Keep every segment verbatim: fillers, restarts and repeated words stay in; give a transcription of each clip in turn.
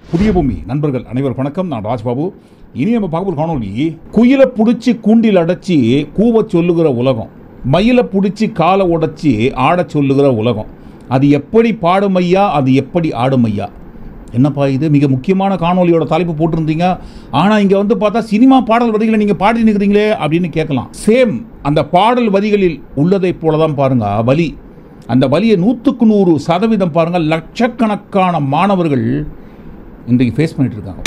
புதிய பூமி நண்பர்கள் அனைவரும் வணக்கம். நான் ராஜ்பாபு. இனி நம்ம பார்க்க காணொலி, குயிலை பிடிச்சி கூண்டில் அடைச்சி கூவ சொல்லுகிற உலகம், மயிலை பிடிச்சி காலை உடைச்சி ஆட சொல்லுகிற உலகம். அது எப்படி பாடுமையா, அது எப்படி ஆடுமையா? என்னப்பா இது மிக முக்கியமான காணொலியோட தலைப்பு போட்டிருந்தீங்க, ஆனால் இங்கே வந்து பார்த்தா சினிமா பாடல் வரிகளை நீங்கள் பாடி நிற்கிறீங்களே அப்படின்னு கேட்கலாம். சேம் அந்த பாடல் வரிகளில் உள்ளதை போல தான் பாருங்க வலி. அந்த வலியை நூற்றுக்கு நூறு சதவீதம் பாருங்கள் லட்சக்கணக்கான மாணவர்கள் இன்றைக்கு ஃபேஸ் பண்ணிட்டு இருக்காங்க.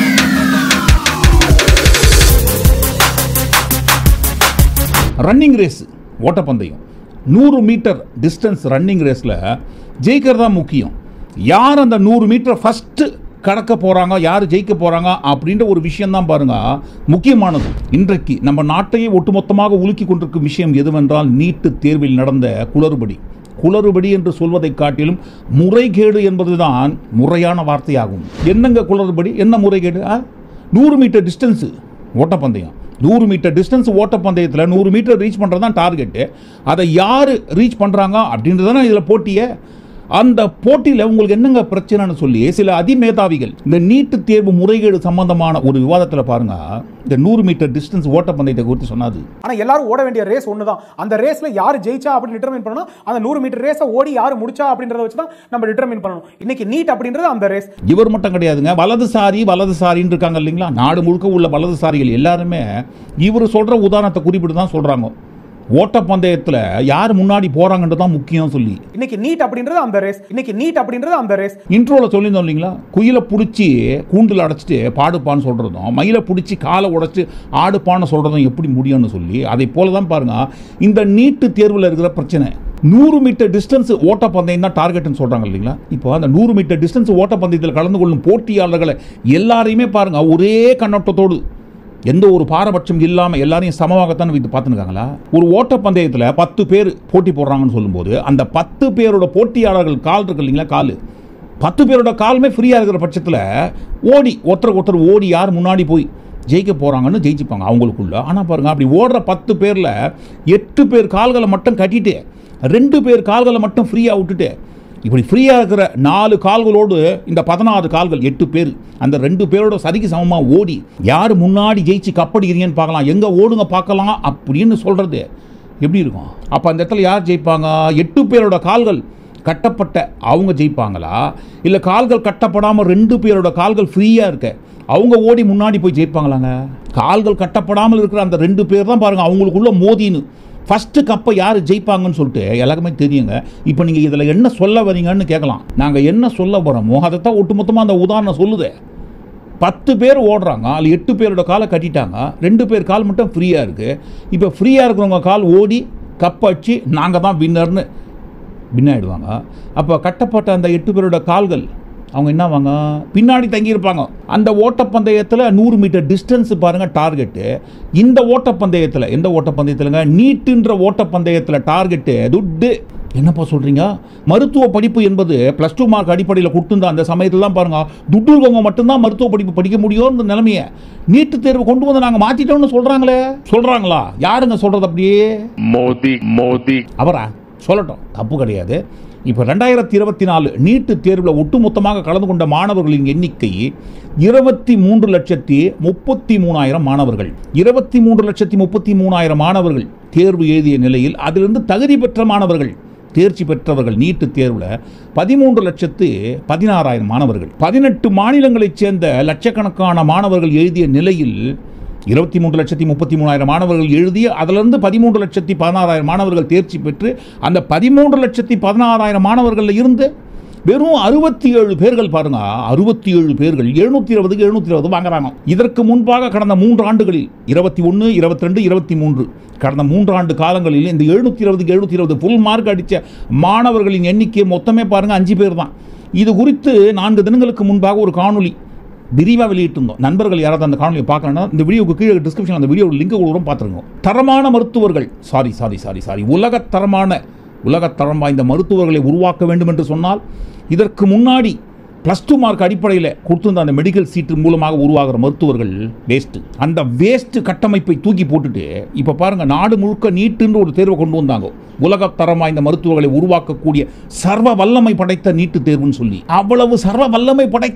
ரன்னிங் ரேஸ், ஓட்டப்பந்தயம், நூறு மீட்டர் டிஸ்டன்ஸ் ரன்னிங் ரேஸில் ஜெயிக்கிறதா முக்கியம். யார் அந்த நூறு மீட்டர் ஃபஸ்ட்டு கடக்க போகிறாங்க, யார் ஜெயிக்க போகிறாங்க அப்படின்ற ஒரு விஷயம்தான் பாருங்க முக்கியமானது. இன்றைக்கு நம்ம நாட்டையே ஒட்டுமொத்தமாக உலுக்கி கொண்டிருக்கும் விஷயம் எதுவென்றால் நீட்டு தேர்வில் நடந்த குளறுபடி. குளறுபடி என்று சொல்வதை காட்டிலும் முறைகேடு என்பதுதான் முறையான வார்த்தையாகும். என்னங்க குளறுபடி, என்ன முறைகேடு? நூறு மீட்டர் டிஸ்டன்ஸு ஓட்டப்பந்தயம், நூறு மீட்டர் டிஸ்டன்ஸ் ஓட்டப்பந்தயத்தில் நூறு மீட்டர் ரீச் பண்ணுறது தான் டார்கெட்டு. அதை யார் ரீச் பண்ணுறாங்க அப்படின்றதான இதில் போட்டியை. அந்த போட்டியில் உங்களுக்கு என்னங்க பிரச்சனைன்னு சொல்லி சில அதிமேதாவிகள் இந்த நீட்டு தேர்வு முறைகேடு சம்பந்தமான ஒரு விவாதத்தில் பாருங்க, இந்த நூறு மீட்டர் டிஸ்டன்ஸ் ஓட்டப்பந்தயத்தை குறித்து சொன்னது. ஆனால் எல்லாரும் ஓட வேண்டிய ரேஸ் ஒன்று தான். அந்த ரேஸ்ல யார் ஜெயிச்சா அப்படின்னு டிட்டர்மின் பண்ணணும். அந்த நூறு மீட்டர் ரேஸை ஓடி யார் முடிச்சா அப்படின்றத வச்சு தான் நம்ம டிட்டர்மின் பண்ணணும். இன்னைக்கு நீட் அப்படின்றது அந்த ரேஸ். இவர் மட்டும் கிடையாதுங்க, வலதுசாரி வலதுசாரின்னு இருக்காங்க இல்லைங்களா? நாடு முழுக்க உள்ள வலதுசாரிகள் எல்லாருமே இவர் சொல்ற உதாரணத்தை குறிப்பிட்டு தான் சொல்றாங்க. ஓட்டப்பந்தயத்தில் யார் முன்னாடி போறாங்கன்றது தான் முக்கியம் சொல்லி இன்னைக்கு நீட் அப்படின்றது அந்த ரேஸ். இன்னைக்கு நீட் அப்படின்றது அந்த ரேஸ். இன்ட்ரோல சொல்லியிருந்தோம் இல்லைங்களா? குயிலை பிடிச்சி கூண்டில் அடைச்சிட்டு பாடுப்பான்னு சொல்றதும், மயிலை பிடிச்சி காலை உடைச்சு ஆடுப்பான்னு சொல்றதும் எப்படி முடியும்னு சொல்லி அதை போல தான் பாருங்க இந்த நீட்டு தேர்வில் இருக்கிற பிரச்சனை. நூறு மீட்டர் டிஸ்டன்ஸ் ஓட்டப்பந்தயம் தான் டார்கெட்னு சொல்றாங்க இல்லைங்களா? இப்போ அந்த நூறு மீட்டர் டிஸ்டன்ஸ் ஓட்டப்பந்தயத்தில் கலந்து கொள்ளும் போட்டியாளர்களை எல்லாரையுமே பாருங்க ஒரே கண்ணோட்டத்தோடு, எந்த ஒரு பாரபட்சம் இல்லாமல் எல்லாரையும் சமமாகத்தான் வைத்து பார்த்துருக்காங்களா? ஒரு ஓட்டப்பந்தயத்தில் பத்து பேர் போட்டி போடுறாங்கன்னு சொல்லும்போது அந்த பத்து பேரோட போட்டியாளர்கள் கால் இருக்கு இல்லைங்களா, கால் பத்து பேரோட காலுமே ஃப்ரீயாக இருக்கிற பட்சத்தில் ஓடி ஒருத்தருக்கு ஒருத்தர் ஓடி யார் முன்னாடி போய் ஜெயிக்க போகிறாங்கன்னு ஜெயிச்சுப்பாங்க அவங்களுக்குள்ள. ஆனால் பாருங்கள், அப்படி ஓடுற பத்து பேரில் எட்டு பேர் கால்களை மட்டும் கட்டிட்டு ரெண்டு பேர் கால்களை மட்டும் ஃப்ரீயாக விட்டுட்டு இப்படி ஃப்ரீயாக இருக்கிற நாலு கால்களோடு இந்த பதினாறு கால்கள் எட்டு பேர் அந்த ரெண்டு பேரோட சரிக்கு சமமாக ஓடி யார் முன்னாடி ஜெயிச்சு கப்படிக்கிறீங்கன்னு பார்க்கலாம், எங்கே ஓடுங்க பார்க்கலாம் அப்படின்னு சொல்கிறது எப்படி இருக்கும்? அப்போ அந்த இடத்துல யார் ஜெயிப்பாங்க? எட்டு பேரோட கால்கள் கட்டப்பட்ட அவங்க ஜெயிப்பாங்களா, இல்லை கால்கள் கட்டப்படாமல் ரெண்டு பேரோட கால்கள் ஃப்ரீயாக இருக்க அவங்க ஓடி முன்னாடி போய் ஜெயிப்பாங்களாங்க? கால்கள் கட்டப்படாமல் இருக்கிற அந்த ரெண்டு பேர் தான் பாருங்கள் அவங்களுக்குள்ள மோதின்னு ஃபஸ்ட்டு கப்பை யார் ஜெயிப்பாங்கன்னு சொல்லிட்டு எல்லாருக்குமே தெரியுங்க. இப்போ நீங்கள் இதில் என்ன சொல்ல வரீங்கன்னு கேட்கலாம். நாங்கள் என்ன சொல்ல போகிறோமோ அதைத்தான் ஒட்டுமொத்தமாக அந்த உதாரணம் சொல்லுது. பத்து பேர் ஓடுறாங்க, அதில் எட்டு பேரோட காலை கட்டிட்டாங்க, ரெண்டு பேர் கால் மட்டும் ஃப்ரீயாக இருக்குது. இப்போ ஃப்ரீயாக இருக்கிறவங்க கால் ஓடி கப்படிச்சு நாங்கள் தான் வின்னர்னு வின்னாயிடுவாங்க. அப்போ கட்டப்பட்ட அந்த எட்டு பேரோட கால்கள் அவங்க என்ன வாங்க பின்னாடி தங்கியிருப்பாங்க. அந்த ஓட்டப்பந்தயத்தில் நூறு மீட்டர் டிஸ்டன்ஸ் பாருங்கள் டார்கெட்டு. இந்த ஓட்டப்பந்தயத்தில் எந்த ஓட்டப்பந்தயத்தில்ங்க, நீட்டுன்ற ஓட்டப்பந்தயத்தில் டார்கெட்டு துட்டு. என்னப்பா சொல்கிறீங்க? மருத்துவ படிப்பு என்பது ப்ளஸ் டூ மார்க் அடிப்படையில் கொடுத்துருந்தா அந்த சமயத்தில் தான் பாருங்கள் துட்டு இருக்கவங்க மட்டும்தான் மருத்துவ படிப்பு படிக்க முடியும்னு நிலைமையை நீட்டு தேர்வு கொண்டு வந்து நாங்கள் மாற்றிட்டோம்னு சொல்கிறாங்களே. சொல்கிறாங்களா? யாருங்க சொல்கிறது? அப்படியே மோடி மோடி அவரா சொல்லட்டும், தப்பு கிடையாது. இப்போ ரெண்டாயிரத்தி இருபத்தி நாலு நீட்டு தேர்வில் ஒட்டுமொத்தமாக கலந்து கொண்ட மாணவர்களின் எண்ணிக்கை இருபத்தி மூன்று லட்சத்தி முப்பத்தி மூணாயிரம் மாணவர்கள். இருபத்தி மூன்று லட்சத்தி முப்பத்தி மூணாயிரம் மாணவர்கள் தேர்வு எழுதிய நிலையில் அதிலிருந்து தகுதி பெற்ற மாணவர்கள், தேர்ச்சி பெற்றவர்கள் நீட்டு தேர்வில் பதிமூன்று லட்சத்து பதினாறாயிரம் மாணவர்கள். பதினெட்டு மாநிலங்களைச் சேர்ந்த லட்சக்கணக்கான மாணவர்கள் எழுதிய நிலையில் இருபத்தி மூன்று லட்சத்தி முப்பத்தி மூணாயிரம் மாணவர்கள் எழுதிய அதிலிருந்து பதிமூன்று லட்சத்தி பதினாறாயிரம் மாணவர்கள் தேர்ச்சி பெற்று அந்த பதிமூன்று லட்சத்தி பதினாறாயிரம் மாணவர்களில் இருந்து வெறும் அறுபத்தி ஏழு பேர்கள் பாருங்க, அறுபத்தி ஏழு பேர்கள் எழுநூத்தி இருபதுக்கு எழுநூத்தி இருபது வாங்குறாங்க. இதற்கு முன்பாக கடந்த மூன்று ஆண்டுகளில் இருபத்தி ஒன்று இருபத்தி ரெண்டு இருபத்தி மூன்று கடந்த மூன்று ஆண்டு காலங்களில் இந்த எழுநூத்தி இருபதுக்கு எழுநூத்தி இருபது ஃபுல் மார்க் அடித்த மாணவர்களின் எண்ணிக்கை மொத்தமே பாருங்க அஞ்சு பேர் தான். இது குறித்து நான்கு தினங்களுக்கு முன்பாக ஒரு காணொலி விரிவாக வெளியிட்டிருந்தோம். நண்பர்கள் யாராவது அந்த காணொலியை பார்க்கலன்னா இந்த வீடியோக்கு கீழே டிஸ்கிரிப்ஷன் அந்த வீடியோ லிங்க் கொடுக்குறோம், பார்த்துருங்க. தரமான மருத்துவர்கள் சாரி சாரி சாரி சாரி உலகத்தரமான உலகத்தரம் வாய்ந்த மருத்துவர்களை உருவாக்க வேண்டும் என்று சொன்னால் இதற்கு முன்னாடி ப்ளஸ் டூ மார்க் அடிப்படையில் கொடுத்துருந்த அந்த மெடிக்கல் சீட்டு மூலமாக உருவாகிற மருத்துவர்கள் வேஸ்ட்டு. அந்த வேஸ்ட்டு கட்டமைப்பை தூக்கி போட்டுட்டு இப்போ பாருங்கள் நாடு முழுக்க நீட்டுன்னு ஒரு தேர்வை கொண்டு வந்தாங்க. உலகத்தரம் வாய்ந்த மருத்துவர்களை உருவாக்கக்கூடிய சர்வ வல்லமை படைத்த நீட்டு தேர்வுன்னு சொல்லி அவ்வளவு சர்வ வல்லமை படைத்த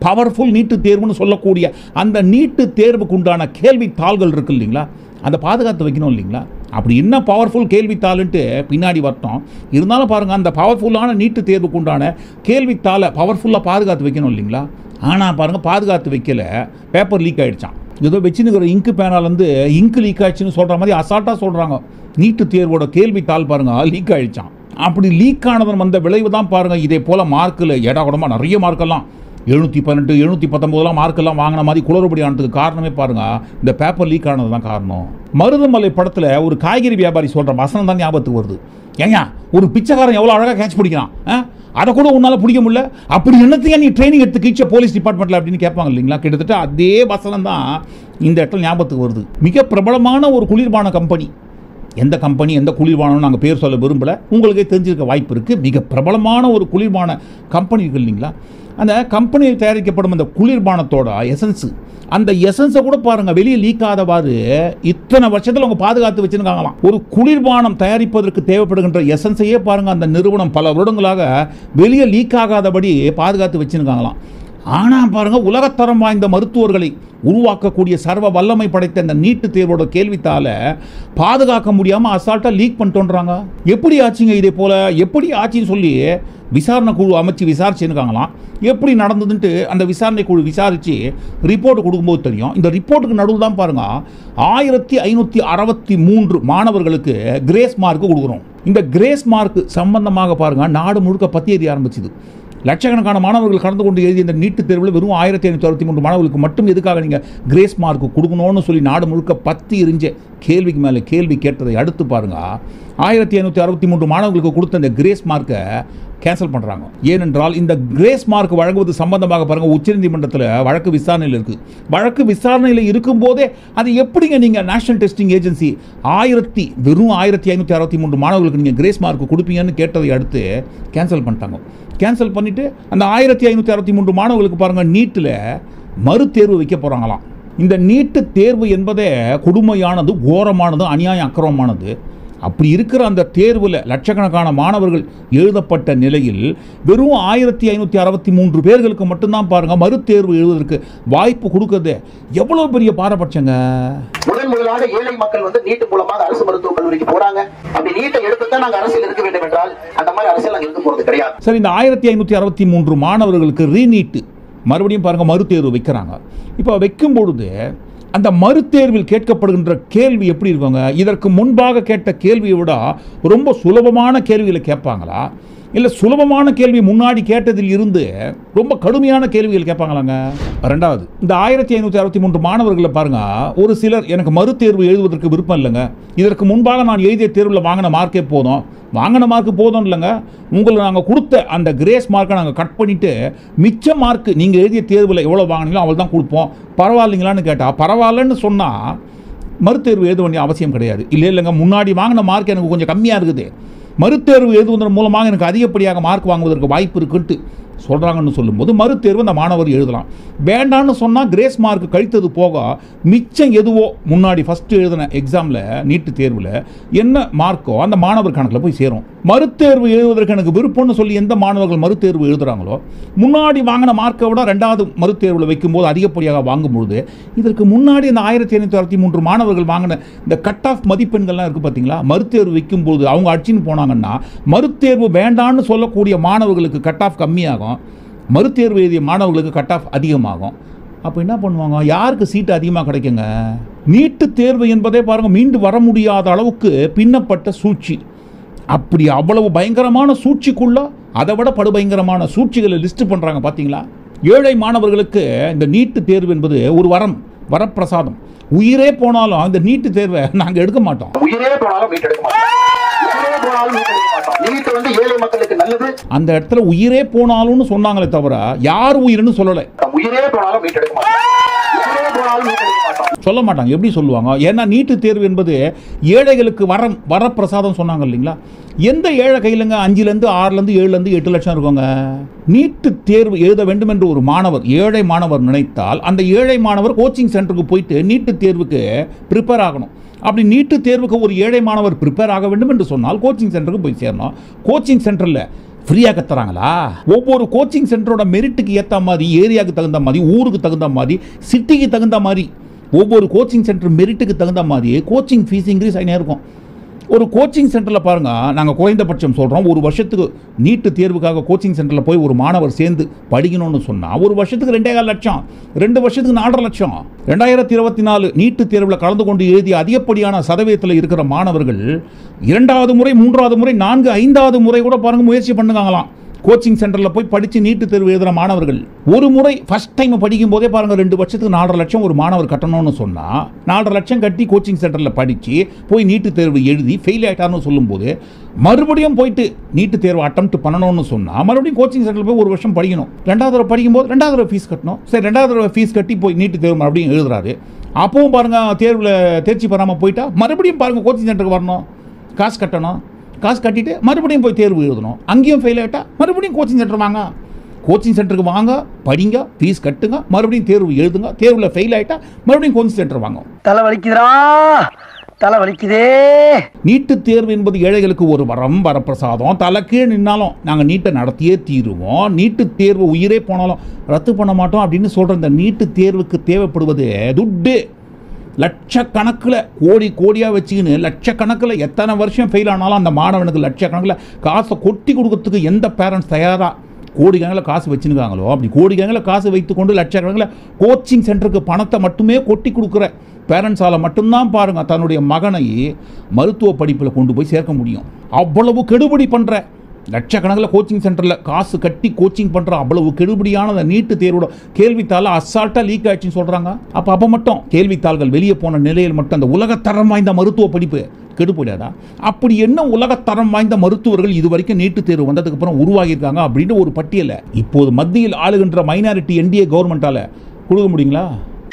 பவர்ஃபுல் நீட்டு தேர்வுன்னு சொல்லக்கூடிய அந்த நீட்டு தேர்வுக்கு உண்டான கேள்வித்தாள்கள் இருக்கு இல்லைங்களா, அதை பாதுகாத்து வைக்கணும் இல்லைங்களா. அப்படி என்ன பவர்ஃபுல் கேள்வித்தாளுன்ட்டு பின்னாடி வரட்டும், இருந்தாலும் பாருங்கள் அந்த பவர்ஃபுல்லான நீட்டு தேர்வுக்கு உண்டான கேள்வித்தாளை பவர்ஃபுல்லாக பாதுகாத்து வைக்கணும் இல்லைங்களா. ஆனால் பாருங்கள் பாதுகாத்து வைக்கல, பேப்பர் லீக் ஆகிடுச்சான். ஏதோ வச்சுன்னுக்கிற இங்கு பேனால் வந்து இங்கு லீக் ஆகிடுச்சுன்னு சொல்கிற மாதிரி அசால்ட்டாக சொல்கிறாங்க. நீட்டு தேர்வோட கேள்வித்தாள் பாருங்கள் லீக் ஆகிடுச்சான். அப்படி லீக் ஆனதன் வந்த விளைவு தான் பாருங்கள் இதே போல் மார்க்கில் ஏடா கூடமா நிறைய மார்க்கெல்லாம் எழுநூற்றி பதினெட்டு எழுநூற்றி பத்தொம்போதெல்லாம் மார்க்கெல்லாம் வாங்கின மாதிரி குளறுபடி ஆனதுக்கு காரணமே பாருங்கள் இந்த பேப்பர் லீக் ஆனது தான் காரணம். மருதமலை படத்தில் ஒரு காய்கறி வியாபாரி சொல்கிற வசனம் தான் ஞாபகத்துக்கு வருது. ஏங்க ஒரு பிச்சைக்காரன் எவ்வளோ அழகாக கேட்ச் பிடிக்கிறான், அதை கூட உன்னால் பிடிக்க முடியல, அப்படி என்னத்தையா நீ ட்ரைனிங் எடுத்து கீழ்ச்ச போலீஸ் டிபார்ட்மெண்ட்டில் அப்படின்னு கேட்பாங்க இல்லைங்களா. கிட்டத்தட்ட அதே வசனம் தான் இந்த இடத்துல ஞாபகத்துக்கு வருது. மிக பிரபலமான ஒரு குளிர்பான கம்பெனி, எந்த கம்பெனி எந்த குளிர்பானம் நாங்கள் பேர் சொல்ல விரும்பலை, உங்களுக்கே தெரிஞ்சிருக்க வாய்ப்பு இருக்குது. மிக பிரபலமான ஒரு குளிர்பான கம்பெனி இருக்குது இல்லைங்களா. அந்த கம்பெனியில் தயாரிக்கப்படும் அந்த குளிர்பானத்தோட எசன்ஸு, அந்த எசன்ஸை கூட பாருங்கள் வெளியே லீக் ஆகாதவாறு இத்தனை வருஷத்தில் அவங்க பாதுகாத்து வச்சுருக்காங்களாம். ஒரு குளிர்பானம் தயாரிப்பதற்கு தேவைப்படுகின்ற எசன்ஸையே பாருங்கள் அந்த நிறுவனம் பல வருடங்களாக வெளியே லீக் ஆகாதபடி பாதுகாத்து வச்சுருக்காங்களாம். ஆனால் பாருங்கள் உலகத்தரம் வாய்ந்த மருத்துவர்களை உருவாக்கக்கூடிய சர்வ வல்லமை படைத்த இந்த நீட்டு தேர்வோட கேள்வித்தால பாதுகாக்க முடியாமல் அசால்ட்டாக லீக் பண்ணிட்டோன்றாங்க. எப்படி ஆச்சுங்க இதே போல், எப்படி ஆச்சுன்னு சொல்லி விசாரணை குழு அமைச்சு விசாரிச்சுருக்காங்களாம். எப்படி நடந்ததுன்ட்டு அந்த விசாரணை குழு விசாரித்து ரிப்போர்ட் கொடுக்கும்போது தெரியும். இந்த ரிப்போர்ட்டுக்கு நடுவில் தான் பாருங்கள் ஆயிரத்தி ஐநூற்றி அறுபத்தி மூன்று மாணவர்களுக்கு கிரேஸ் மார்க்கு கொடுக்குறோம். இந்த கிரேஸ் மார்க்கு சம்பந்தமாக பாருங்கள் நாடு முழுக்க பத்தி எறிய ஆரம்பிச்சுது. லட்சக்கணக்கான மாணவர்கள் கலந்து கொண்டு எழுதிய இந்த நீட்டு தேர்வில் வெறும் ஆயிரத்தி ஐநூற்றி அறுபத்தி மூன்று மாணவர்களுக்கு மட்டும் எதுக்காக நீங்கள் கிரேஸ் மார்க் கொடுக்கணும்னு சொல்லி நாடு முழுக்க பத்தி எரிஞ்ச கேள்விக்கு மேலே கேள்வி கேட்டதை அடுத்து பாருங்கள் ஆயிரத்தி ஐநூற்றி அறுபத்தி மூன்று மாணவர்களுக்கு கொடுத்த இந்த கிரேஸ் மார்க்கை கேன்சல் பண்ணுறாங்க. ஏனென்றால் இந்த கிரேஸ் மார்க் வழங்குவது சம்பந்தமாக பாருங்கள் உச்சநீதிமன்றத்தில் வழக்கு விசாரணையில் இருக்குது. வழக்கு விசாரணையில் இருக்கும்போதே அது எப்படிங்க நீங்கள் நேஷனல் டெஸ்டிங் ஏஜென்சி ஆயிரத்தி வெறும் ஆயிரத்தி ஐநூற்றி அறுபத்தி மூன்று மாணவர்களுக்கு நீங்கள் கிரேஸ் மார்க் கொடுப்பீங்கன்னு கேட்டதை அடுத்து கேன்சல் பண்ணிட்டாங்க. கேன்சல் பண்ணிவிட்டு அந்த ஆயிரத்தி ஐநூற்றி அறுபத்தி மூன்று மாணவர்களுக்கு பாருங்கள் நீட்டில் மறுதேர்வு வைக்க போகிறாங்களாம். இந்த நீட்டு தேர்வு என்பதே கொடுமையானது, கோரமானது, அநியாயம் அக்கிரமமானது. அப்படி இருக்கிற அந்த தேர்வில் லட்சக்கணக்கான மாணவர்கள் எழுதப்பட்ட நிலையில் வெறும் ஆயிரத்தி ஐநூற்றி அறுபத்தி மூன்று பேர்களுக்கு மட்டும்தான் பாருங்க மறுதேர்வு எழுதுவதற்கு வாய்ப்பு கொடுக்கறது எவ்வளவு பெரிய பாரபட்சங்க. முதன் முதலாக ஏழை மக்கள் வந்து நீட்டு மூலமாக அரசு மருத்துவக் கல்லூரிக்கு போறாங்க. அப்படி நீட்டை எடுத்துதான் நாங்கள் அரசியல் இருக்க வேண்டும் என்றால் அந்த மாதிரி அரசியல் நாங்கள் இருக்க போறது கிடையாது. சரி, இந்த ஆயிரத்தி ஐநூற்றி அறுபத்தி மூன்று மாணவர்களுக்கு ரீநீட்டு மறுபடியும் பாருங்க மறுதேர்வு வைக்கிறாங்க. இப்போ வைக்கும் பொழுது அந்த மறுதேர்வில் கேட்கப்படுகின்ற கேள்வி எப்படி இருக்குங்க? இதற்கு முன்பாக கேட்ட கேள்வியை விட ரொம்ப சுலபமான கேள்விகளை கேட்பாங்களா, இல்லை சுலபமான கேள்வி முன்னாடி கேட்டதில் இருந்து ரொம்ப கடுமையான கேள்விகள் கேட்பாங்களாங்க? ரெண்டாவது, இந்த ஆயிரத்தி ஐநூற்றி அறுபத்தி மூன்று மாணவர்களை பாருங்க, ஒரு சிலர் எனக்கு மறுதேர்வு எழுதுவதற்கு விருப்பம் இல்லைங்க, இதற்கு முன்பாக நான் எழுதிய தேர்வில் வாங்கின மார்க்கே போதும், வாங்கின மார்க்கு போதும் இல்லைங்க, உங்களுக்கு நாங்கள் கொடுத்த அந்த கிரேஸ் மார்க்கை நாங்கள் கட் பண்ணிவிட்டு மிச்ச மார்க்கு நீங்கள் எழுதிய தேர்வில் எவ்வளோ வாங்கினீங்களோ அவள் தான் கொடுப்போம், பரவாயில்லைங்களான்னு கேட்டால் பரவாயில்லன்னு சொன்னால் மறுதேர்வு எழுத வேண்டிய அவசியம் கிடையாது. இல்லை இல்லைங்க, முன்னாடி வாங்கின மார்க் எனக்கு கொஞ்சம் கம்மியாக இருக்குது, மறுதேர்வு எழுதுவதன் மூலமாக எனக்கு அதிகப்படியாக மார்க் வாங்குவதற்கு வாய்ப்பு இருக்குன்ட்டு சொல்கிறாங்கன்னு சொல்லும்போது மறுதேர்வு அந்த மாணவர் எழுதலாம். வேண்டான்னு சொன்னால் கிரேஸ் மார்க் கழித்தது போக மிச்சம் எதுவோ முன்னாடி ஃபஸ்ட்டு எழுதின எக்ஸாமில் நீட்டு தேர்வில் என்ன மார்க்கோ அந்த மாணவர் கணக்கில் போய் சேரும். மறுதேர்வு எழுதுவதற்கு எனக்கு விருப்பம்னு சொல்லி எந்த மாணவர்கள் மறுதேர்வு எழுதுகிறாங்களோ முன்னாடி வாங்கின மார்க்கை விட ரெண்டாவது மறுதேர்வில் வைக்கும்போது அதிகப்படியாக வாங்கும்பொழுது இதற்கு முன்னாடி இந்த ஆயிரத்தி ஐநூற்றி அறுபத்தி மூன்று மாணவர்கள் வாங்கின இந்த கட் ஆஃப் மதிப்பெண்கள்லாம் இருக்குது பார்த்தீங்களா, மறுதேர்வு வைக்கும்போது அவங்க அடிச்சுன்னு போனாங்கன்னா மறுதேர்வு வேண்டான்னு சொல்லக்கூடிய மாணவர்களுக்கு கட் ஆஃப் கம்மியாகும், மறுதேர்வு எழுதிய மாணவர்களுக்கு கட் ஆஃப் அதிகமாகும். அப்போ என்ன பண்ணுவாங்க, யாருக்கு சீட்டு அதிகமாக கிடைக்குங்க? நீட்டு தேர்வு என்பதே பாருங்க மீண்டு வர முடியாத அளவுக்கு பின்னப்பட்ட சூழ்ச்சி. அப்படி அவ்வளவு பயங்கரமான சூழ்ச்சிக்குள்ள அதை விட படுபயங்கரமான சூழ்ச்சிகளை லிஸ்ட் பண்ணுறாங்க பார்த்தீங்களா. ஏழை மாணவர்களுக்கு இந்த நீட்டு தேர்வு என்பது ஒரு வரம், வரப்பிரசாதம். உயிரே போனாலும் இந்த நீட்டு தேர்வை நாங்கள் எடுக்க மாட்டோம், உயிரே போனாலும் மீட்டெடுக்க மாட்டோம். அந்த இடத்துல உயிரே போனாலும் சொன்னாங்களே தவிர யார் உயிர்னு சொல்லலை. உயிரே போனாலும் மீட்டெடுக்க மாட்டோம், சொல்ல மாட்டாங்க. எப்படி சொல்லுவாங்க? ஏன்னா நீட்டு தேர்வு என்பது ஏழைகளுக்கு வரம், வரப்பிரசாதம் சொன்னாங்க இல்லைங்களா. எந்த ஏழை கையிலங்க அஞ்சுலேருந்து ஆறுலேருந்து ஏழுலேருந்து எட்டு லட்சம் இருக்குங்க? நீட்டு தேர்வு எழுத வேண்டும் என்று ஒரு மாணவர், ஏழை மாணவர் நினைத்தால் அந்த ஏழை மாணவர் கோச்சிங் சென்டருக்கு போயிட்டு நீட்டு தேர்வுக்கு ப்ரிப்பேர் ஆகணும். அப்படி நீட்டு தேர்வுக்கு ஒரு ஏழை மாணவர் ப்ரிப்பேர் ஆக வேண்டும் என்று சொன்னால் கோச்சிங் சென்டருக்கு போய் சேரணும். கோச்சிங் சென்டரில் ஃப்ரீயாக கத்துறாங்களா? ஒவ்வொரு கோச்சிங் சென்டரோட மெரிட்டுக்கு ஏற்ற மாதிரி, ஏரியாவுக்கு தகுந்த மாதிரி, ஊருக்கு தகுந்த மாதிரி, சிட்டிக்கு தகுந்த மாதிரி, ஒவ்வொரு கோச்சிங் சென்டர் மெரிட்டுக்கு தகுந்த மாதிரி கோச்சிங் ஃபீஸ் இன்க்ரீஸ் ஆகினே இருக்கும். ஒரு கோச்சிங் சென்டரில் பாருங்கள், நாங்கள் குறைந்தபட்சம் சொல்கிறோம், ஒரு வருஷத்துக்கு நீட்டு தேர்வுக்காக கோச்சிங் சென்டரில் போய் ஒரு மாணவர் சேர்ந்து படிக்கணும்னு சொன்னால் ஒரு வருஷத்துக்கு ரெண்டே கால் லட்சம், ரெண்டு வருஷத்துக்கு நாலரை லட்சம். ரெண்டாயிரத்தி இருபத்தி நாலு நீட்டு தேர்வில் கலந்து கொண்டு எழுதிய அதிகப்படியான சதவீதத்தில் இருக்கிற மாணவர்கள் இரண்டாவது முறை, மூன்றாவது முறை, நான்கு ஐந்தாவது முறை கூட பாருங்கள் முயற்சி பண்ணுங்களாம். கோச்சிங் சென்டரில் போய் படித்து நீட்டு தேர்வு எழுதுகிற மாணவர்கள் ஒரு முறை ஃபர்ஸ்ட் டைம் படிக்கும் போதே பாருங்கள் ரெண்டு வருஷத்துக்கு நாலரை லட்சம் ஒரு மாணவர் கட்டணும்னு சொன்னால் நாலரை லட்சம் கட்டி கோச்சிங் சென்டரில் படித்து போய் நீட்டு தேர்வு எழுதி ஃபெயில் ஆகிட்டார்னு சொல்லும்போது மறுபடியும் போயிட்டு நீட்டு தேர்வு அட்டெம்ப்ட் பண்ணணும்னு சொன்னால் மறுபடியும் கோச்சிங் சென்டரில் போய் ஒரு வருஷம் படிக்கணும். ரெண்டாவது தடவை படிக்கும்போது ரெண்டாவது தடவை ஃபீஸ் கட்டணும். சரி, ரெண்டாவது தடவை ஃபீஸ் கட்டி போய் நீட்டு தேர்வு மறுபடியும் எழுதுறாரு. அப்பவும் பாருங்கள் தேர்வில் தேர்ச்சி பெறாமல் போயிட்டா மறுபடியும் பாருங்கள் கோச்சிங் சென்டருக்கு வரணும், காசு கட்டணும். காசு கட்டிட்டு மறுபடியும் போய் தேர்வு எழுதணும். அங்கேயும் ஃபெயில் ஆகிட்டா மறுபடியும் கோச்சிங் சென்டர் வாங்க, கோச்சிங் சென்டருக்கு வாங்க, படிங்க, ஃபீஸ் கட்டுங்க, மறுபடியும் தேர்வு எழுதுங்க. தேர்வில் ஃபெயில் ஆகிட்டா மறுபடியும் கோச்சிங் சென்டர் வாங்க. தலை வலிக்குதா, தலை வலிக்குதே. நீட்டு தேர்வு என்பது ஏழைகளுக்கு ஒரு வரம், வரப்பிரசாதம். தலைக்கீழ் நின்னாலும் நாங்கள் நீட்டை நடத்தியே தீருவோம், நீட்டு தேர்வு உயிரே போனாலும் ரத்து பண்ண மாட்டோம் அப்படின்னு சொல்கிற இந்த நீட்டு தேர்வுக்கு தேவைப்படுவது துட்டு. லட்சக்கணக்கில் கோடி கோடியாக வச்சுக்கின்னு லட்சக்கணக்கில் எத்தனை வருஷம் ஃபெயில் ஆனாலும் அந்த மாணவனுக்கு லட்சக்கணக்கில் காசை கொட்டி கொடுக்கறதுக்கு எந்த பேரண்ட்ஸ் தயாராக கோடிக்கணக்கில் காசு வச்சுருக்காங்களோ அப்படி கோடிக்கணக்கில் காசு வைத்துக்கொண்டு லட்சக்கணக்கில் கோச்சிங் சென்டருக்கு பணத்தை மட்டுமே கொட்டி கொடுக்குற பேரண்ட்ஸால் மட்டும்தான் பாருங்கள் தன்னுடைய மகனை மருத்துவ படிப்பில் கொண்டு போய் சேர்க்க முடியும். அவ்வளவு கெடுபிடி பண்ணுற லட்சக்கணக்கில் கோச்சிங் சென்டரில் காசு கட்டி கோச்சிங் பண்ணுற அவ்வளவு கெடுபடியான அந்த நீட்டு தேர்வோட கேள்வித்தாள் அசால்ட்டாக லீக் ஆயிடுச்சுன்னு சொல்கிறாங்க. அப்போ அப்போ மட்டும் கேள்வித்தாள்கள் வெளியே போன நிலையில் மட்டும் அந்த உலகத்தரம் வாய்ந்த மருத்துவ படிப்பு கெடுபடியாதா? அப்படி என்ன உலகத்தரம் வாய்ந்த மருத்துவர்கள் இது வரைக்கும் நீட்டு தேர்வு வந்ததுக்கு அப்புறம் உருவாகியிருக்காங்க அப்படின்னு ஒரு பட்டியலை இப்போது மத்தியில் ஆளுகின்ற மைனாரிட்டி என்டிஏ கவர்மெண்டால் கொடுக்க முடியுங்களா?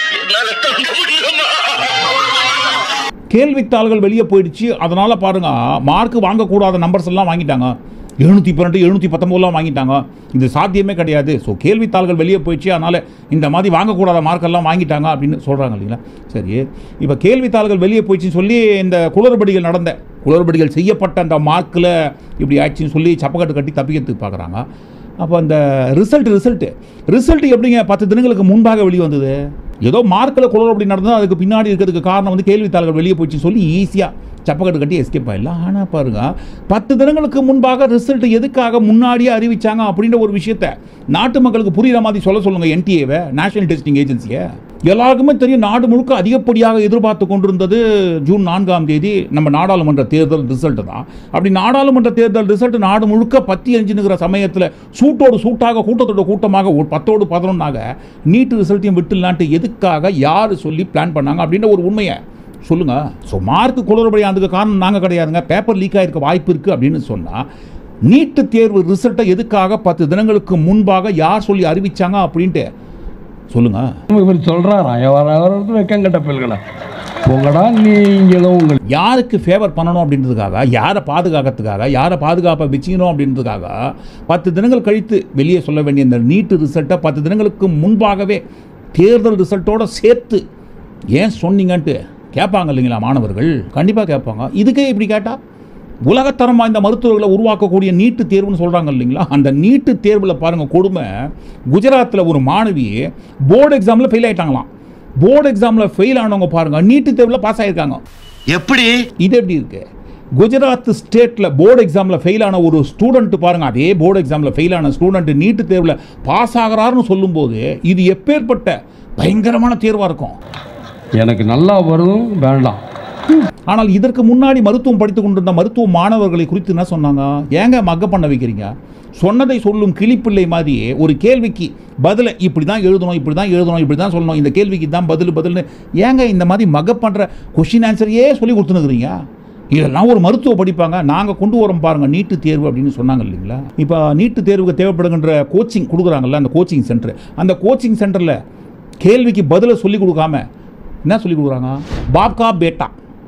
கேள்வித்தாள்கள் வெளியே போயிடுச்சு. அதனால் பாருங்கள் மார்க் வாங்கக்கூடாத நம்பர்ஸ் எல்லாம் வாங்கிட்டாங்க. எழுநூற்றி பன்னெண்டு எழுநூற்றி பத்தொம்போதுலாம் வாங்கிட்டாங்க. இது சாத்தியமே கிடையாது. ஸோ கேள்வித்தாள்கள் வெளியே போயிடுச்சு, அதனால் இந்த மாதிரி வாங்கக்கூடாத மார்க்கெல்லாம் வாங்கிட்டாங்க அப்படின்னு சொல்கிறாங்க இல்லைங்களா? சரி, இப்போ கேள்வித்தாள்கள் வெளியே போயிடுச்சுன்னு சொல்லி இந்த குளறுபடிகள் நடந்த குளறுபடிகள் செய்யப்பட்ட அந்த மார்க்கில் இப்படி ஆயிடுச்சுன்னு சொல்லி சப்பக்கட்டு கட்டி தப்பிக்கிறதுக்கு பார்க்குறாங்க. அப்போ அந்த ரிசல்ட் ரிசல்ட்டு ரிசல்ட் எப்படிங்க பத்து தினங்களுக்கு முன்பாக வெளியே வந்தது? ஏதோ மார்க்கில் குளறுபடி நடந்தது, அதுக்கு பின்னாடி இருக்கிறதுக்கு காரணம் வந்து கேள்வித்தாள்கள் வெளியே போயிடுச்சுன்னு சொல்லி ஈஸியாக சப்பக்கட்டு கட்டி எஸ்கேப் ஆகிடலாம். ஆனால் பாருங்க, பத்து தினங்களுக்கு முன்பாக ரிசல்ட் எதுக்காக முன்னாடியே அறிவிச்சாங்க அப்படின்ற ஒரு விஷயத்தை நாட்டு மக்களுக்கு புரியுற மாதிரி சொல்ல சொல்லுங்க. என்டிஏவை, நேஷனல் டெஸ்டிங் ஏஜென்சியை எல்லாருக்குமே தெரியும். நாடு முழுக்க அதிகப்படியாக எதிர்பார்த்து கொண்டிருந்தது ஜூன் நான்காம் தேதி நம்ம நாடாளுமன்ற தேர்தல் ரிசல்ட் தான். அப்படி நாடாளுமன்ற தேர்தல் ரிசல்ட் நாடு முழுக்க பத்தி அஞ்சுங்கிற சமயத்தில் சூட்டோடு சூட்டாக கூட்டத்தோட கூட்டமாக ஒரு பத்தோடு பதினொன்னாக நீட்டு ரிசல்ட்டையும் விட்டுலான்ட்டு எதுக்காக யார் சொல்லி பிளான் பண்ணாங்க அப்படின்ற ஒரு உண்மையை சொல்லுங்க. ஸோ மார்க் குளறுபடி அதுக்கு காரணம் நாங்கள் கிடையாதுங்க, பேப்பர் லீக் ஆகிருக்க வாய்ப்பு இருக்குது அப்படின்னு சொன்னால் நீட்டு தேர்வு ரிசல்ட்டை எதுக்காக பத்து தினங்களுக்கு முன்பாக யார் சொல்லி அறிவிச்சாங்க அப்படின்ட்டு சொல்லுங்க. இவர் சொல்கிறாராம் வெக்கங்கட்ட பிள்ளைகளா உங்களா நீங்களும் உங்கள் யாருக்கு ஃபேவர் பண்ணணும் அப்படின்றதுக்காக, யாரை பாதுகாக்கிறதுக்காக, யாரை பாதுகாப்பை வச்சுக்கணும் அப்படின்றதுக்காக பத்து தினங்கள் கழித்து வெளியே சொல்ல வேண்டிய இந்த நீட்டு ரிசல்ட்டை பத்து தினங்களுக்கு முன்பாகவே தேர்தல் ரிசல்ட்டோடு சேர்த்து ஏன் சொன்னீங்கன்ட்டு கேட்பாங்க இல்லைங்களா மாணவர்கள்? கண்டிப்பாக கேட்பாங்க. இதுக்கே இப்படி கேட்டால் உலகத்தரம் வாய்ந்த மருத்துவர்களை உருவாக்கக்கூடிய நீட்டு தேர்வுன்னு சொல்கிறாங்க இல்லைங்களா? அந்த நீட்டு தேர்வில் பாருங்கள் கொடுமை. குஜராத்தில் ஒரு மாணவி போர்டு எக்ஸாமில் ஃபெயில் ஆகிட்டாங்களாம். போர்டு எக்ஸாமில் ஃபெயில் ஆனவங்க பாருங்கள் நீட்டு தேர்வில் பாஸ் ஆகியிருக்காங்க. எப்படி இது எப்படி இருக்கு? குஜராத் ஸ்டேட்டில் போர்டு எக்ஸாமில் ஃபெயில் ஆன ஒரு ஸ்டூடெண்ட் பாருங்கள், அதே போர்டு எக்ஸாமில் ஃபெயில் ஆன ஸ்டூடெண்ட் நீட்டு தேர்வில் பாஸ் ஆகிறாருன்னு சொல்லும்போது இது எப்பேற்பட்ட பயங்கரமான தேர்வாக இருக்கும். எனக்கு நல்லா வரும் வேண்டாம். ஆனால் இதற்கு முன்னாடி மருத்துவம் படித்துக் கொண்டிருந்த மருத்துவ மாணவர்களை குறித்து என்ன சொன்னாங்க? ஏங்க மக்க பண்ண வைக்கிறீங்க? சொன்னதை சொல்லும் கிளிப்பிள்ளை மாதிரி ஒரு கேள்விக்கு பதிலை இப்படி தான் எழுதணும், இப்படி தான் எழுதணும், இப்படி தான் சொல்லணும், இந்த கேள்விக்கு தான் பதில் பதில்னு ஏங்க இந்த மாதிரி மக பண்ணுற கொஷின் ஆன்சரையே சொல்லி கொடுத்துனுக்குறீங்க? இதெல்லாம் ஒரு மருத்துவ படிப்பாங்க. நாங்கள் கொண்டு வரோம் பாருங்கள் நீட்டு தேர்வு அப்படின்னு சொன்னாங்க இல்லைங்களா? இப்போ நீட்டு தேர்வுக்கு தேவைப்படுகின்ற கோச்சிங் கொடுக்குறாங்கல்ல, அந்த கோச்சிங் சென்டர், அந்த கோச்சிங் சென்டரில் கேள்விக்கு பதிலை சொல்லி கொடுக்காம என்ன சொல்லி கொடுக்குறாங்க? பாப்கா பேட்டா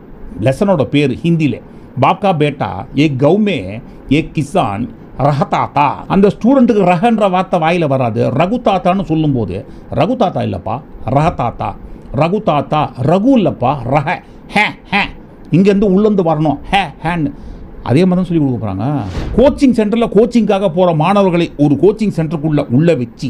லெசனோட பேர் ஹிந்தியில் பாப்கா பேட்டா ஏ கவுமே ஏ கிசான் ரஹதாத்தா. அந்த ஸ்டூடெண்ட்டுக்கு ரஹன்ற வார்த்தை வாயில் வராது. ரகுதாத்தான்னு சொல்லும்போது ரகுதாத்தா இல்லைப்பா ரஹதாத்தா. ரகுதாத்தா ரகு இல்லைப்பா ரஹ ஹே ஹே. இங்கேருந்து உள்ளேருந்து வரணும் ஹே ஹேன்னு. அதே மாதிரி தான் சொல்லி கொடுக்க போகிறாங்க. கோச்சிங் சென்டரில் கோச்சிங்காக போகிற மாணவர்களை ஒரு கோச்சிங் சென்டருக்குள்ளே உள்ளே வச்சு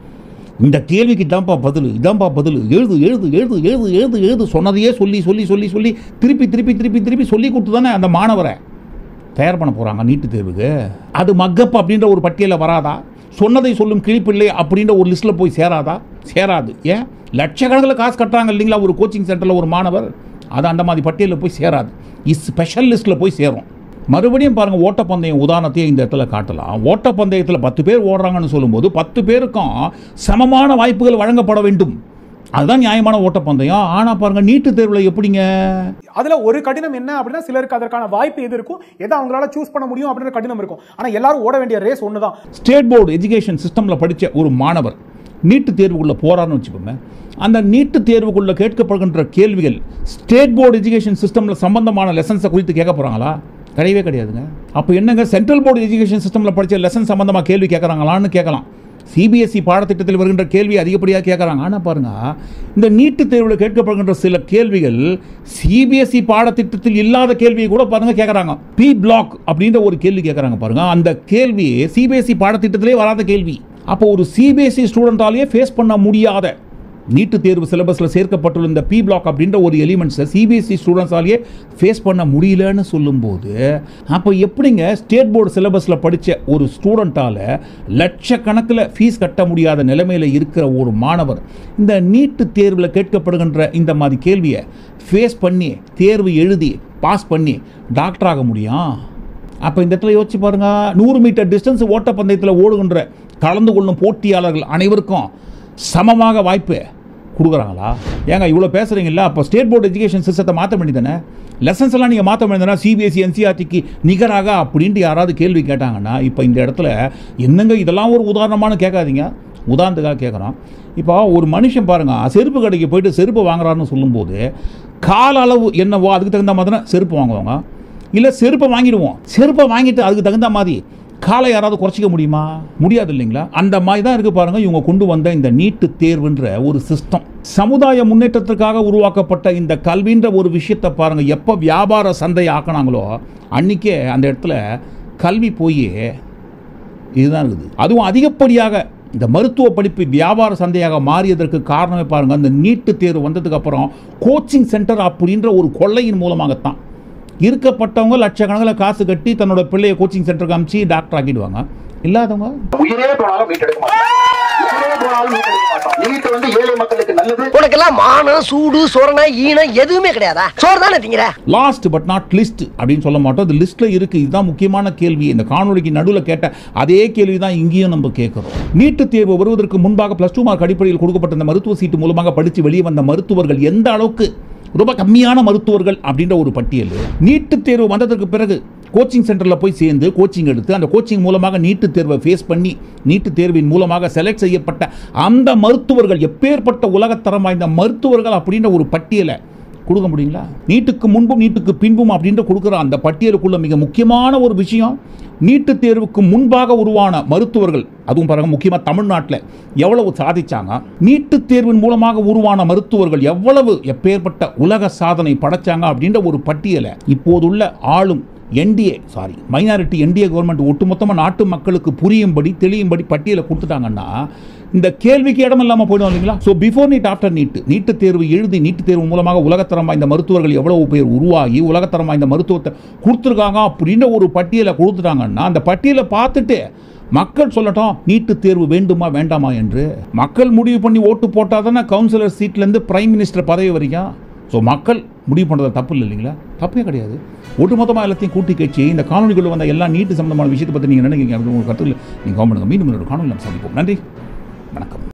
இந்த கேள்விக்கு இதான்ப்பா பதில், இதான்ப்பா பதில், எழுது எழுது எழுது எழுது எழுது எழுது சொன்னதையே சொல்லி சொல்லி சொல்லி சொல்லி திருப்பி திருப்பி திருப்பி திருப்பி சொல்லி கொடுத்து தானே அந்த மாணவரை தயார் பண்ண போகிறாங்க நீட்டு தேர்வுக்கு. அது மக்கப் அப்படின்ற ஒரு பட்டியலில் வராதா? சொன்னதை சொல்லும் கிழிப்பில்லை அப்படின்ற ஒரு லிஸ்ட்டில் போய் சேராதா? சேராது. ஏன்? லட்சக்கணக்கில் காசு கட்டுறாங்க இல்லைங்களா ஒரு கோச்சிங் சென்டரில் ஒரு மாணவர், அது அந்த மாதிரி பட்டியலில் போய் சேராது. இஸ் ஸ்பெஷல் லிஸ்ட்டில் போய் சேரும். மறுபடியும் பாருங்கள், ஓட்டப்பந்தயம் உதாரணத்தையும் இந்த இடத்துல காட்டலாம். ஓட்டப்பந்தயத்தில் பத்து பேர் ஓடுறாங்கன்னு சொல்லும்போது பத்து பேருக்கும் சமமான வாய்ப்புகள் வழங்கப்பட வேண்டும். அதுதான் நியாயமான ஓட்டப்பந்தயம். ஆனால் பாருங்கள், நீட்டு தேர்வில் எப்படிங்க? அதில் ஒரு கடினம் என்ன அப்படின்னா, சிலருக்கு அதற்கான வாய்ப்பு எது இருக்கும், எதை அவங்களால சூஸ் பண்ண முடியும் அப்படின்ற கடினம் இருக்கும். ஆனால் எல்லாரும் ஓட வேண்டிய ரேஸ் ஒன்று தான். ஸ்டேட் போர்டு எஜுகேஷன் சிஸ்டமில் படித்த ஒரு மாணவர் நீட்டு தேர்வுக்குள்ளே போகிறான்னு வச்சுக்கோங்க. அந்த நீட்டு தேர்வுக்குள்ளே கேட்கப்படுகின்ற கேள்விகள் ஸ்டேட் போர்டு எஜுகேஷன் சிஸ்டமில் சம்பந்தமான லெசன்ஸை குறித்து கேட்க போகிறாங்களா? கிடையவே கிடையாதுங்க. அப்போ என்னங்க, சென்ட்ரல் போர்டு எஜுகேஷன் சிஸ்டமில் படித்த லெசன் சம்பந்தமாக கேள்வி கேட்குறாங்களான்னு கேட்கலாம். சிபிஎஸ்இ பாடத்திட்டத்தில் வருகின்ற கேள்வி அதிகப்படியாக கேட்குறாங்க. ஆனால் பாருங்கள், இந்த நீட்டு தேர்வில் கேட்கப்படுகின்ற சில கேள்விகள் சிபிஎஸ்இ பாடத்திட்டத்தில் இல்லாத கேள்வியை கூட பாருங்கள் கேட்குறாங்க. பி பிளாக் அப்படின்ற ஒரு கேள்வி கேட்குறாங்க பாருங்கள். அந்த கேள்வி சிபிஎஸ்இ பாடத்திட்டத்திலே வராத கேள்வி. அப்போ ஒரு சிபிஎஸ்இ ஸ்டூடெண்டாலேயே ஃபேஸ் பண்ண முடியாத நீட்டு தேர்வு சிலபஸில் சேர்க்கப்பட்டுள்ள இந்த பி பிளாக் அப்படின்ற ஒரு எலிமெண்ட்ஸை சிபிஎஸ்இ ஸ்டூடெண்ட்ஸாலேயே ஃபேஸ் பண்ண முடியலன்னு சொல்லும்போது, அப்போ எப்படிங்க ஸ்டேட் போர்டு சிலபஸில் படித்த ஒரு ஸ்டூடெண்ட்டால் லட்சக்கணக்கில் ஃபீஸ் கட்ட முடியாத நிலைமையில் இருக்கிற ஒரு மாணவர் இந்த நீட்டு தேர்வில் கேட்கப்படுகின்ற இந்த மாதிரி கேள்வியை ஃபேஸ் பண்ணி தேர்வு எழுதி பாஸ் பண்ணி டாக்டர் ஆக முடியும்? அப்போ இந்த இடத்துல யோசிச்சு பாருங்கள், நூறு மீட்டர் டிஸ்டன்ஸ் ஓட்டப்பந்தயத்தில் ஓடுகின்ற கலந்து கொள்ளும் போட்டியாளர்கள் அனைவருக்கும் சமமாக வாய்ப்பு கொடுக்குறாங்களா? ஏங்க இவ்வளோ பேசுகிறீங்களா? அப்போ ஸ்டேட் போர்டு எஜுகேஷன் சிஸ்டத்தை மாற்ற வேண்டியதானே? லெசன்ஸ் எல்லாம் நீங்கள் மாற்ற வேண்டியதானே? சிபிஎஸ்சி என்சிஆர்டிக்கு நிகராக அப்படின்ட்டு யாராவது கேள்வி கேட்டாங்கன்னா, இப்போ இந்த இடத்துல என்னங்க இதெல்லாம் ஒரு உதாரணமான கேட்காதீங்க, உதாரணத்துக்காக கேட்குறோம். இப்போ ஒரு மனுஷன் பாருங்கள், செருப்பு கடைக்கு போயிட்டு செருப்பு வாங்குறான்னு சொல்லும்போது கால அளவு என்னவோ அதுக்கு தகுந்த மாதிரி தான் செருப்பு வாங்குவாங்க. இல்லை செருப்பை வாங்கிடுவோம், செருப்பை வாங்கிட்டு அதுக்கு தகுந்த மாதிரி காலை யாராவது குறைச்சிக்க முடியுமா? முடியாது இல்லைங்களா? அந்த மாதிரி தான் இருக்குது பாருங்கள் இவங்க கொண்டு வந்த இந்த நீட்டு தேர்வுன்ற ஒரு சிஸ்டம். சமுதாய முன்னேற்றத்திற்காக உருவாக்கப்பட்ட இந்த கல்வின்ற ஒரு விஷயத்தை பாருங்கள், எப்போ வியாபார சந்தை ஆக்கினாங்களோ அன்றைக்கே அந்த இடத்துல கல்வி போய் இதுதான் இருக்குது. அதுவும் அதிகப்படியாக இந்த மருத்துவ படிப்பு வியாபார சந்தையாக மாறியதற்கு காரணமே பாருங்கள், அந்த நீட்டு தேர்வு வந்ததுக்கு அப்புறம் கோச்சிங் சென்டர் அப்படின்ற ஒரு கொள்ளையின் மூலமாகத்தான். இருக்கப்பட்டவங்க லட்சக்கணக்கில் காசு கட்டி தன்னோட பிள்ளைய கோச்சிங் சென்டருக்கு அனுப்பிச்சு டாக்டர் ஆக்கிடுவாங்க. இல்லாதவங்க உயிரே போனாலும் மீட்டெடுக்க மாட்டோம். உயிரே போனாலும் மீட்டெடுக்க மாட்டோம். நீட் வந்து ஏழை மக்களுக்கு நல்லது. உனக்கெல்லாம் மானம் சூடு சொரணை ஈனம் எதுவுமே கிடையாதா? சோறு தானே திங்கிற. லாஸ்ட் பட் நாட் லிஸ்ட் அப்படின்னு சொல்ல மாட்டோம், அது லிஸ்ட்டில் இருக்குது. இதுதான் முக்கியமான கேள்வி. இந்த காணொலிக்கு நடுவில் கேட்ட அதே கேள்வி தான் இங்கேயும் நம்ம கேட்குறோம். நீட்டு தேர்வு வருவதற்கு முன்பாக பிளஸ் டூ மார்க் அடிப்படையில் கொடுக்கப்பட்ட இந்த மருத்துவ சீட்டு மூலமாக படித்து வெளியே வந்த மருத்துவர்கள் எந்த அளவுக்கு ரொம்ப கம்மியான மருத்துவர்கள் அப்படின்ற ஒரு பட்டியல். நீட்டு தேர்வு வந்ததற்கு பிறகு கோச்சிங் சென்டரில் போய் சேர்ந்து கோச்சிங் எடுத்து அந்த கோச்சிங் மூலமாக நீட்டு தேர்வை ஃபேஸ் பண்ணி நீட்டு தேர்வின் மூலமாக செலக்ட் செய்யப்பட்ட அந்த மருத்துவர்கள் எப்பேற்பட்ட உலகத்தரம் வாய்ந்த மருத்துவர்கள் அப்படின்ற ஒரு பட்டியலை கொடுக்க முடியுங்களா? நீட்டுக்கு முன்பும் நீட்டுக்கு பின்பும் அப்படின்ற கொடுக்குற அந்த பட்டியலுக்குள்ள மிக முக்கியமான ஒரு விஷயம், நீட்டு தேர்வுக்கு முன்பாக உருவான மருத்துவர்கள், அதுவும் பாருங்க முக்கியமாக தமிழ்நாட்டில் எவ்வளவு சாதிச்சாங்க, நீட்டு தேர்வின் மூலமாக உருவான மருத்துவர்கள் எவ்வளவு எப்பேற்பட்ட உலக சாதனை படைச்சாங்க அப்படின்ற ஒரு பட்டியலை இப்போதுள்ள ஆளும் NDA sorry minority NDA government ஒட்டுமொத்தமாக நாட்டு மக்களுக்கு புரியும்படி தெளியும்படி பட்டியலை கொடுத்துட்டாங்கன்னா இந்த கேள்விக்கு இடம் இல்லாமல் போயிடும் இல்லைங்களா? So before NEET after NEET NEET தேர்வு எழுதி நீட்டு தேர்வு மூலமாக உலகத்தரம் வாய்ந்த மருத்துவர்கள் எவ்வளவு பேர் உருவாகி உலகத்தரம் வாய்ந்த மருத்துவத்தை கொடுத்துருக்காங்க அப்படின்ற ஒரு பட்டியலை கொடுத்துட்டாங்கன்னா அந்த பட்டியலை பார்த்துட்டு மக்கள் சொல்லட்டும் நீட்டு தேர்வு வேண்டுமா வேண்டாமா என்று. மக்கள் முடிவு பண்ணி ஓட்டு போட்டால் தானே கவுன்சிலர் சீட்லேருந்து பிரைம் மினிஸ்டர் பதவி வரைக்கும். ஸோ மக்கள் முடிவு பண்ணுறது தப்பு இல்லை இல்லைங்களா? தப்பே கிடையாது. ஒட்டுமொத்தமாக எல்லாத்தையும் கூட்டி கட்சி இந்த காணொலிக்குள்ள வந்த எல்லா நீட்டு சம்பந்தமான விஷயத்தை பற்றி நீங்கள் நினைக்கிறீங்க அப்படின்னு ஒரு கருத்தில் நீங்கள் கவர்மெண்ட் மீண்டும் ஒரு காணொலி நம்ம சந்திப்போம். நன்றி, வணக்கம்.